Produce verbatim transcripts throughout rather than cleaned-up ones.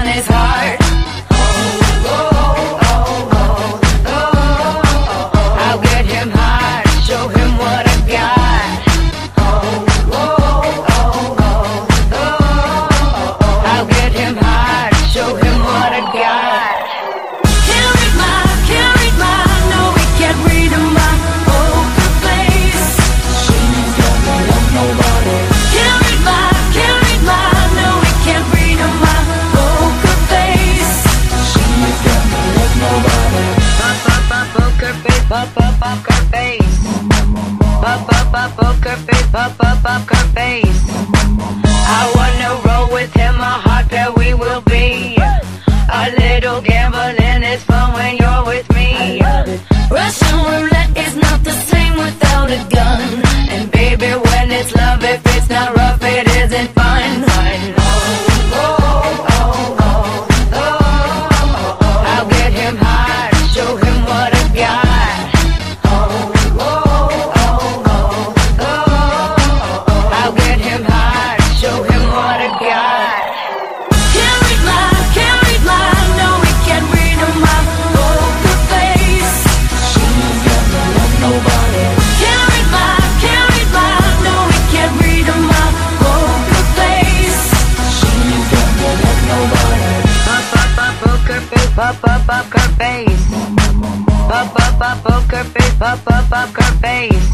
his heart. Oh, oh, oh, oh, oh, oh. I'll get him high, show him what I got. Oh, oh, oh, oh, oh. I'll get him high, show him what I got. Can't read my, can't read my, no, he can't read my poker face. She's got me like nobody. Can't read my, can't read my, no, he can't read my poker face. She's got me like nobody. Pop, pop, pop, poker face, pop, pop, poker face. Pop, pop, pop, poker face, pop, pop, poker face. I wanna roll with him, a hot pair we will be. A little gambling is fun when you're with me. Russian roulette is not the same without a gun. And baby, when it's love, if it's not rough, it isn't fun. Fun. Oh, oh, oh, oh, oh, oh. I'll get him high, show him what I got. Oh, oh, oh, oh, oh. I'll get him high, show him what I got. Can't read my, can't read my, no, he can't read my poker face. She's got me like nobody. Can't read my, can't read my, no, he can't read my poker face. She's got me like nobody. Pop, pop, pop, poker face, pop, pop, poker face. Pop, pop, pop, poker face, pop, pop, poker face.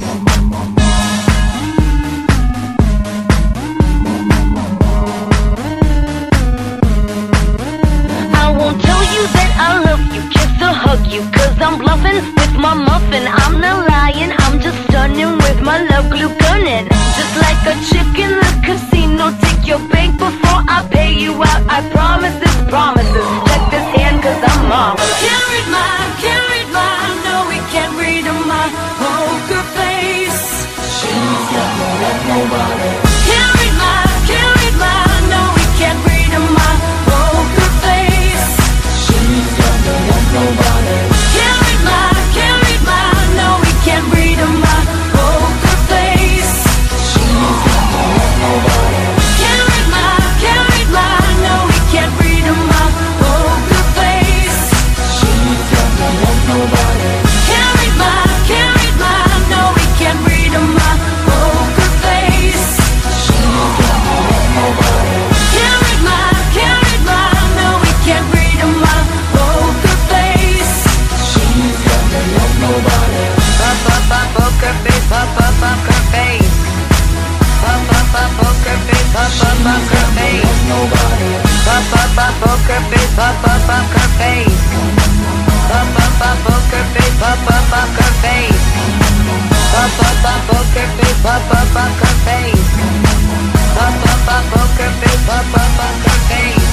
I won't tell you that I love you, kiss or hug you, cause I'm bluffing with my muffin. I'm not lying, I'm just stunning with my love glue gunning. Just like a chick in the casino, take your bank before I pay you out. I promise this promises, check this hand cause I'm marvelous. Can't read my, can't read my, no, we can't read my poker face. She's got me like nobody. Can't read my, can't read my, no, we can't read my poker face. She's got me like nobody. Can't read my, can't read my, no, we can't read my poker face. She's got me like nobody. Can't read my, can't read my, no, we can't read my poker face. She's got me like nobody. Can't read my, can't read my, no, we can't read my poker face. She's got me like nobody. Can't read my, can't read my, no, we can't read my poker face. She's got me like nobody. Pop, pop, pop, poker face, pop, pop, poker face. Pop, pop, pop, poker face, pop, pop, poker face. Like nobody. Pop, pop, pop, poker face, pop, pop, poker face. Pop, pop, pop, poker face, pop, pop, poker face. Pop, pop, pop, poker face, pop, pop, poker face. Pop, pop, pop, poker face, pop, pop, poker face.